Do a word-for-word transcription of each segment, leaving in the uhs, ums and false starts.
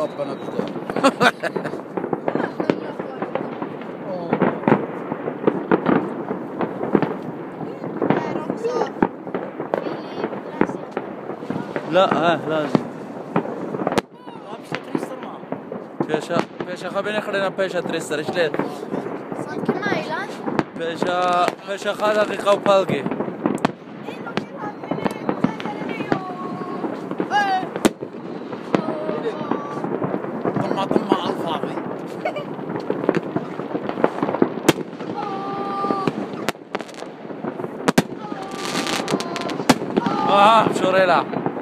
ربنا بتاعه. لا ها لازم پیشا پیشا خبینه خدینا پیشا تریستر اشلیت پیشا پیشا خاله دقیقه و پلگی طمع طمع على الفاضي اه شوريلا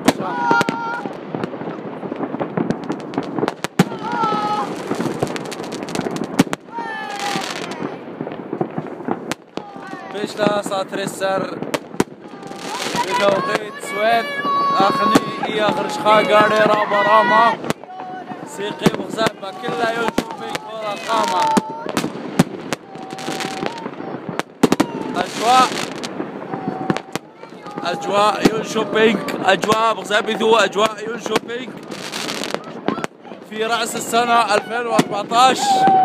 بيشلا ساتريسر بتوقيت سويد اخني اي اخر شخا قاري رابا راما سيقي بغزابة كلها ينشو في كورة قامة اجواء اجواء ينشو بينك اجواء بغزابي ذو اجواء ينشو بينك في رأس السنة ألفين وأربعطعش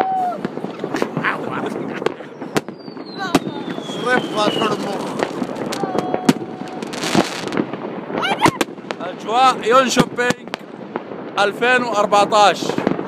أجواء يونشوبينج ألفين وأربعطعش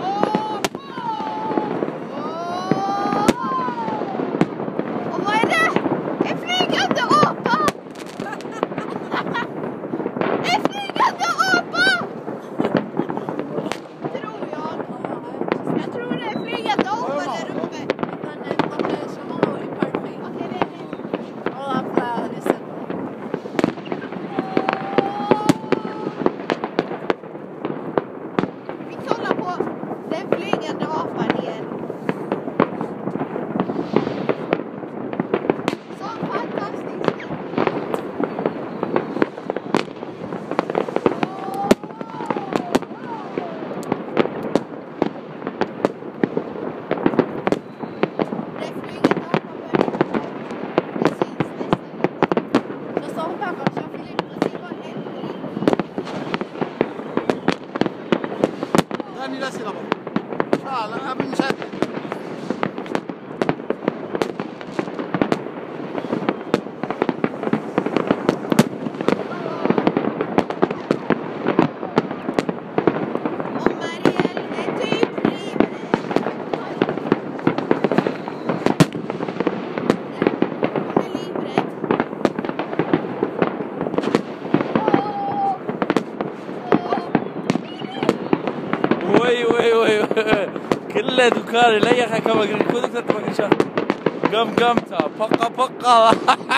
وي وي وي كله دكان لا يا اخي كما قلت كل دكتور تبغى شهر قم قمتها بقى بقى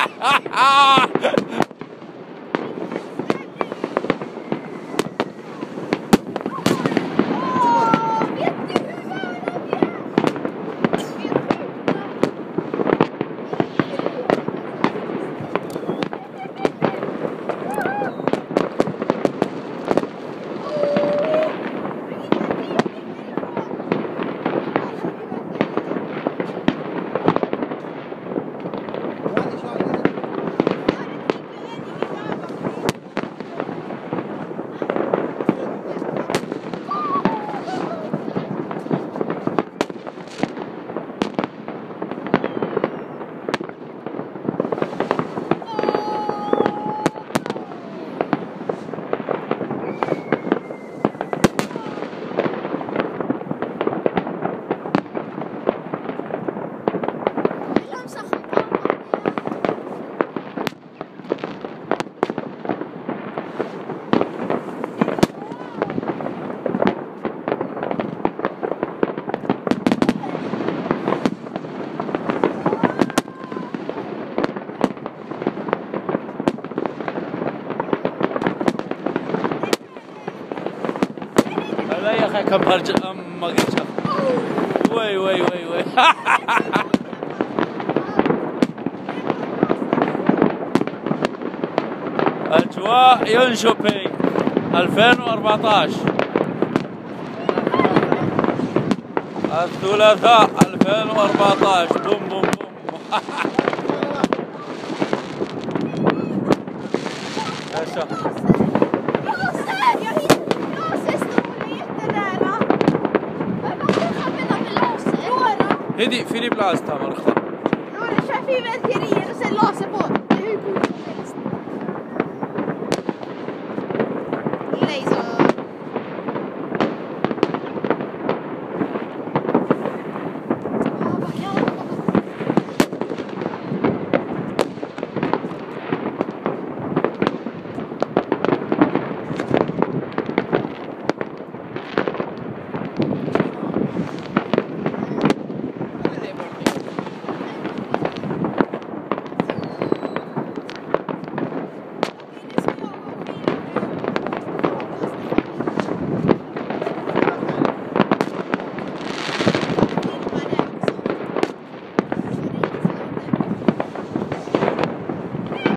لا يا اخي كم برج ما قلت وي وي وي وي اجواء يونشوبينج ألفين وأربعطعش الثلاثاء ألفين وأربعطعش بوم بوم بوم Fyr i blästa Martha. Nu kör fyrverkerier och sen laser på. Det är hur coolt som helst. Laser.